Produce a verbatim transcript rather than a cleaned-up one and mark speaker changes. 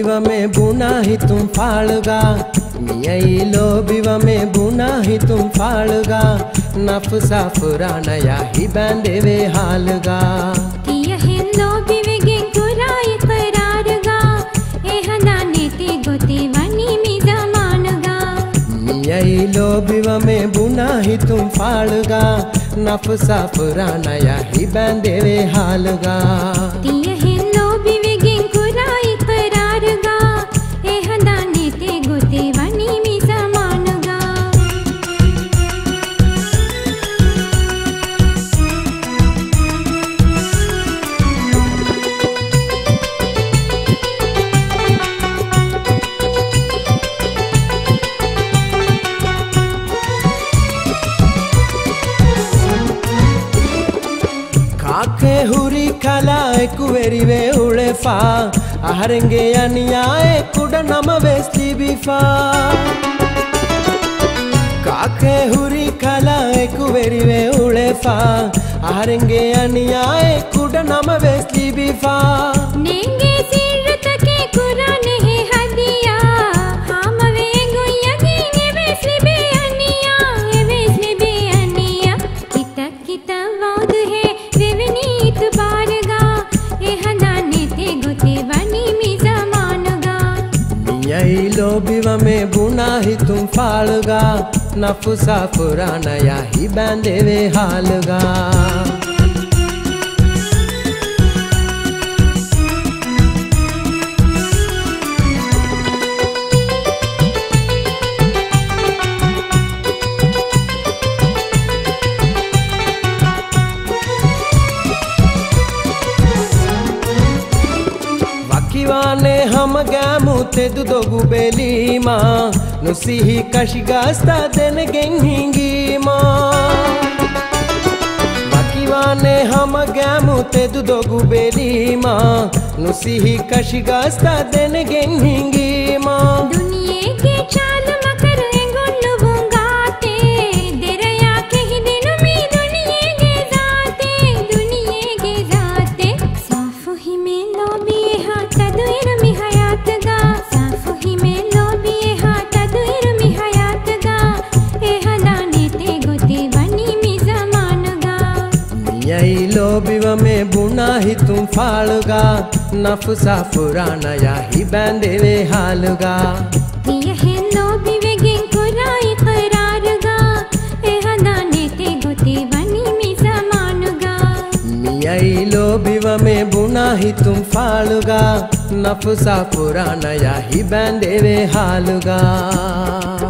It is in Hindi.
Speaker 1: लोबिवमे बुना ही तुम फाड़गा, मियाई लोबिवमे बुना ही तुम फाड़गा, नफसा फुरानया ही बैंदे वे हालगा। मियाई लोबिवमे बुना ही तुम फाड़गा, नफसा फुरानया ही बैंदे वे हालगा। काके हुरी कला कुवेरिवे उड़ेफा, आहरेंगे अनियाए कुड नम वेस्ली बिफा। काके हुरी कला कुवेरिवे उड़ेफा, आहरेंगे अनियाए कुड नम वेस्ली बिफा।
Speaker 2: नेंगे सिर तके कुरान है हदिया, हम वेगो यगी वेस्ली बे अनिया, वेस्ली बे अनिया। किता किता वाद है
Speaker 1: मियाई लोबिवमे बुना ही तुम फाड़गा, नफसा फुरानया ही बैंदे वे हालगा। किवाने हम गैमु ते दुदोगु बेली माँ, नुसी ही कशिगास्ता देन गेंगी माँ। किवाने हम गैमु ते दुदोगु बेली माँ, नुसी ही कशिगास्ता देन गेंगी माँ।
Speaker 2: दुनिया के चाल मकर एंगोनु बुंगाते, देरया के ही दिन में दुनिया के जाते, दुनिया के जाते। साफु ही में लोबी हाथ दुइर में हयात गा, साफु ही में लोबी हाथ दुइर में हयात गा, ए हदाने ते गोते वनी में जमान गा।
Speaker 1: मियाई लोबिवमे बुना ही तुम फाड़गा, नफसा फुरानया ही बैंदे वे हालगा। मियाई लोबिवमे बुना ही तुम फाड़गा, नफसा फुरानया ही बैंदे वे हालगा।